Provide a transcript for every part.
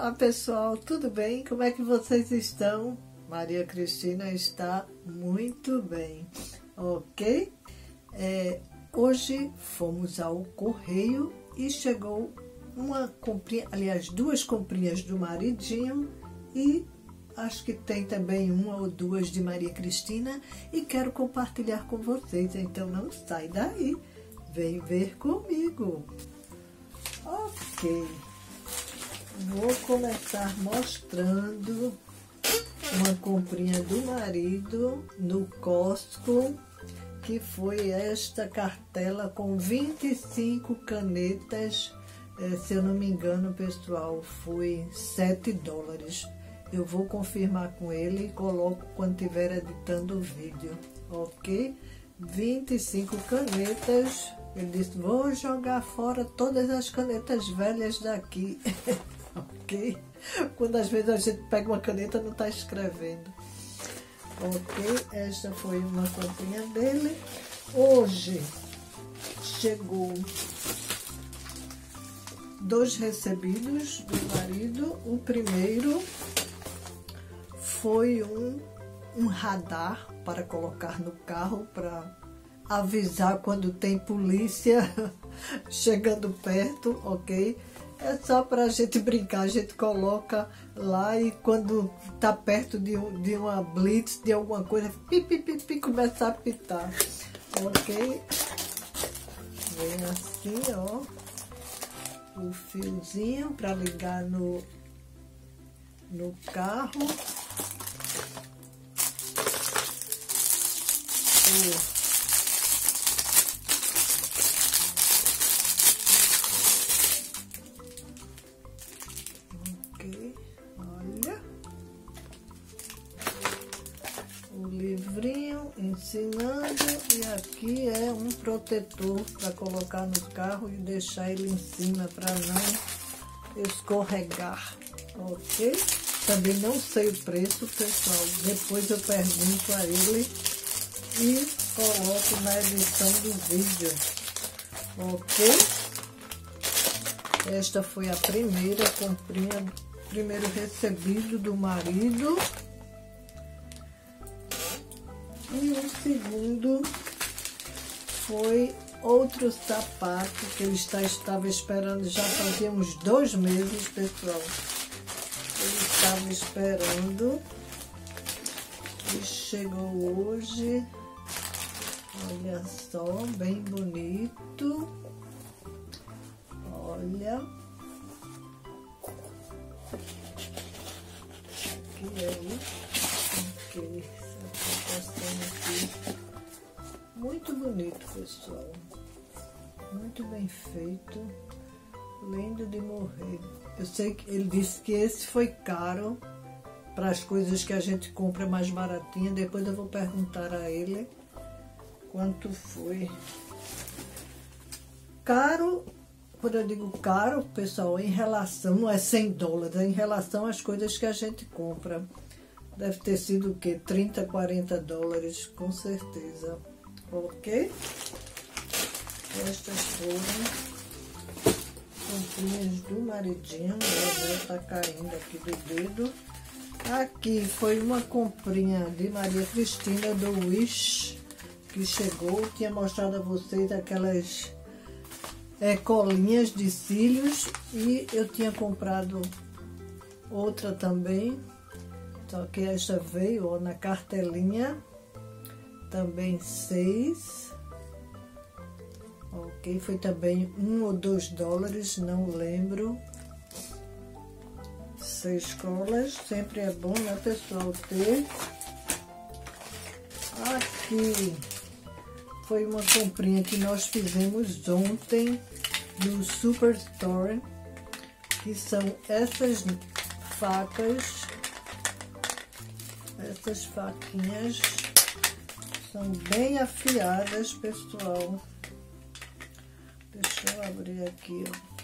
Olá pessoal, tudo bem? Como é que vocês estão? Maria Cristina está muito bem, ok? Hoje fomos ao correio e chegou uma comprinha, aliás, duas comprinhas do maridinho e acho que tem também uma ou duas de Maria Cristina e quero compartilhar com vocês, então não sai daí, vem ver comigo. Ok. Vou começar mostrando uma comprinha do marido no Costco, que foi esta cartela com 25 canetas, se eu não me engano, pessoal, foi $7. Eu vou confirmar com ele e coloco quando estiver editando o vídeo, ok? 25 canetas, ele disse, vou jogar fora todas as canetas velhas daqui. Ok? Quando às vezes a gente pega uma caneta e não está escrevendo. Ok? Esta foi uma comprinha dele. Hoje chegou 2 recebidos do marido. O primeiro foi um radar para colocar no carro para avisar quando tem polícia chegando perto, ok? É só para a gente brincar, a gente coloca lá e quando tá perto de uma blitz, de alguma coisa, pi, pi, pi, pi, começa a apitar, ok? Vem assim, ó, o fiozinho para ligar no carro. Olha o livrinho ensinando, e aqui é um protetor para colocar no carro e deixar ele em cima para não escorregar, ok? Também não sei o preço, pessoal, depois eu pergunto a ele e coloco na edição do vídeo, ok? Esta foi a primeira comprinha, primeiro recebido do marido. E o segundo foi outro sapato que ele estava esperando, já fazia uns 2 meses, pessoal. Ele estava esperando e chegou hoje. Olha só, bem bonito. Olha. Aqui é isso. Ok. Aqui. Muito bonito, pessoal. Muito bem feito. Lindo de morrer. Eu sei que ele disse que esse foi caro para as coisas que a gente compra mais baratinha. Depois eu vou perguntar a ele quanto foi. Caro. Quando eu digo caro, pessoal, em relação, não é $100, é em relação às coisas que a gente compra. Deve ter sido o quê? 30, 40 dólares, com certeza. Ok? Estas foram comprinhas do maridinho. Meu Deus, tá caindo aqui do dedo. Aqui foi uma comprinha de Maria Cristina do Wish, que chegou. Tinha mostrado a vocês aquelas colinhas de cílios e eu tinha comprado outra também, só que esta veio ó, na cartelinha, também 6, ok, foi também $1 ou $2, não lembro. 6 colas, sempre é bom, né, pessoal, ter. Aqui foi uma comprinha que nós fizemos ontem no Superstore, que são essas facas, essas faquinhas, são bem afiadas, pessoal. Deixa eu abrir aqui,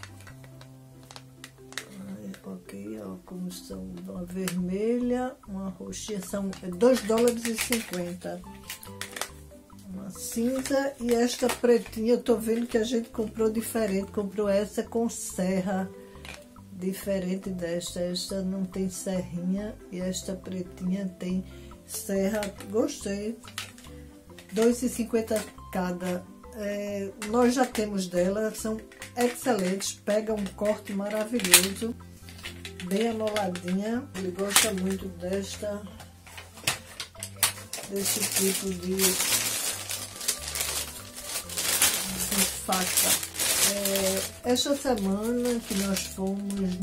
ó. Ok, ó, como são uma vermelha, uma roxinha, são $2,50. Uma cinza e esta pretinha, eu tô vendo que a gente comprou diferente, comprou essa com serra diferente desta. Esta não tem serrinha e esta pretinha tem serra. Gostei. R$2,50 cada. Nós já temos dela, são excelentes. Pega um corte maravilhoso, bem amoladinha. Ele gosta muito desse tipo de faca. Esta semana que nós fomos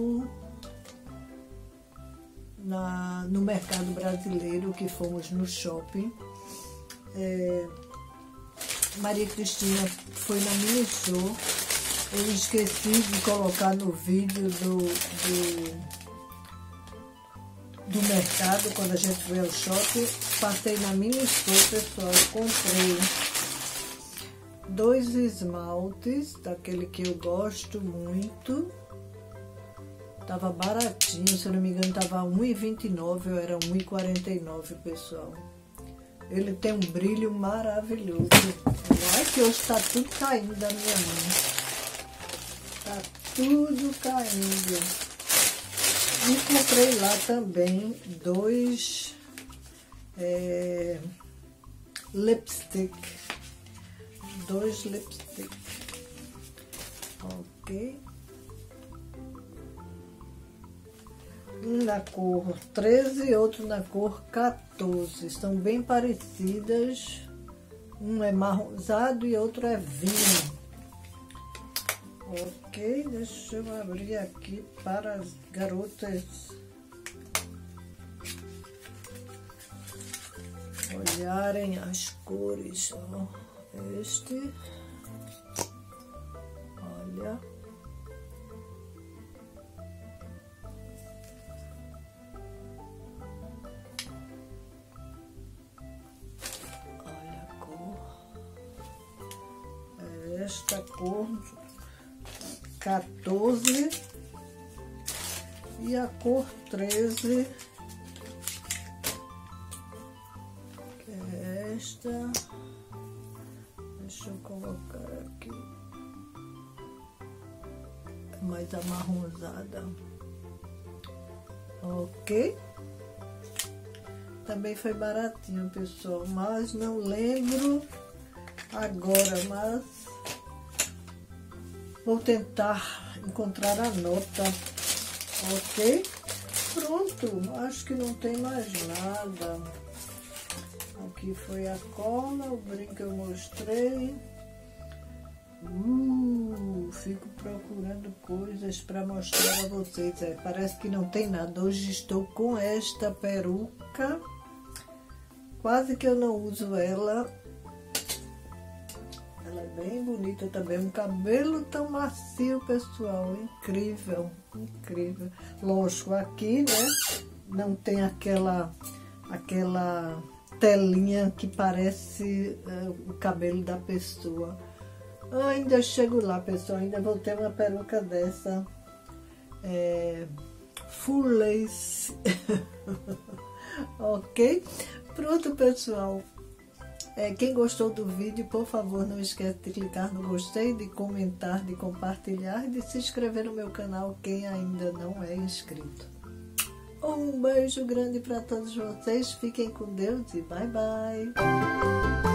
no mercado brasileiro, que fomos no shopping, Maria Cristina foi na mini show. Eu esqueci de colocar no vídeo do mercado, quando a gente foi ao shopping. Passei na mini show, pessoal, comprei 2 esmaltes, daquele que eu gosto muito. Tava baratinho, se eu não me engano, tava R$1,29, eu era R$1,49, pessoal. Ele tem um brilho maravilhoso. Olha que hoje tá tudo caindo da minha mão. Tá tudo caindo. E comprei lá também 2 lipstick. 2 lipstick. Ok. Um na cor 13 e outro na cor 14. Estão bem parecidas. Um é marronzado e outro é vinho. Ok, deixa eu abrir aqui para as garotas olharem as cores. Ó, este. Olha. Esta cor 14 e a cor 13, que é esta. Deixa eu colocar aqui, mais amarronzada. Ok, também foi baratinho, pessoal, mas não lembro agora, mas vou tentar encontrar a nota. Ok? Pronto, acho que não tem mais nada. Aqui foi a cola, o brinco eu mostrei. Fico procurando coisas para mostrar a vocês. Parece que não tem nada. Hoje estou com esta peruca. Quase que eu não uso ela. Ela é bem bonita também, um cabelo tão macio, pessoal, incrível, incrível. Lógico, aqui, né, não tem aquela telinha que parece o cabelo da pessoa. Ainda chego lá, pessoal, ainda vou ter uma peruca dessa, full lace. Ok? Pronto, pessoal. Quem gostou do vídeo, por favor, não esquece de clicar no gostei, de comentar, de compartilhar e de se inscrever no meu canal, quem ainda não é inscrito. Um beijo grande para todos vocês, fiquem com Deus e bye bye!